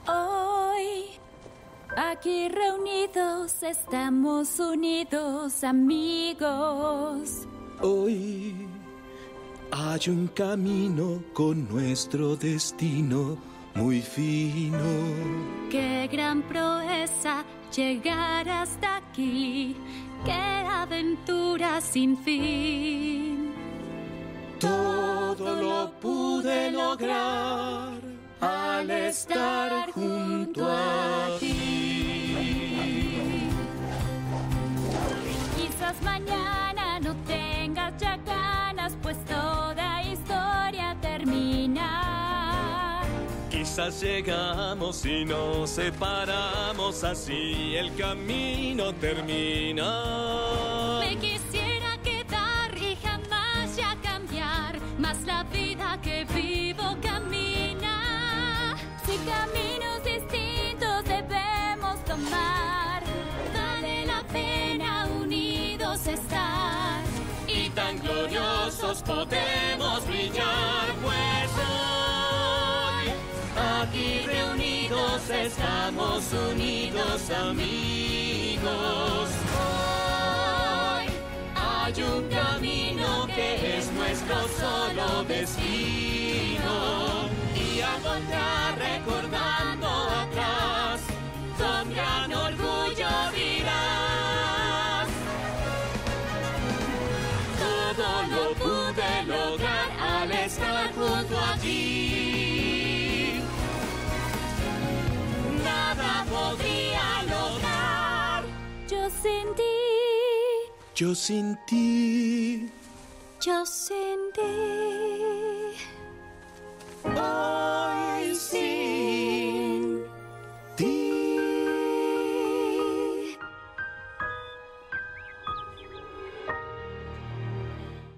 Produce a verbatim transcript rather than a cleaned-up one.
Hoy, aquí reunidos, estamos unidos, amigos. Hoy hay un camino con nuestro destino muy fino. Qué gran proeza llegar hasta aquí, qué aventura sin fin. Todo lo pude lograr al estar junto a ti. Quizás mañana no tengas ya ganas, pues toda historia termina. Quizás llegamos y nos separamos, así el camino termina. Me quisiera quedar y jamás ya cambiar, mas la vida que vivo camina. Si caminos distintos debemos tomar, vale la pena unidos estar. Y tan gloriosos podemos brillar, pues hoy aquí reunidos estamos unidos, amigos. Hoy hay un camino que es nuestro solo destino, y al voltear recordando atrás, con gran orgullo dirás: todo lo pude lograr al estar junto a ti. Nada podría lograr Yo sin ti, Yo sin ti. yo sin ti. Hoy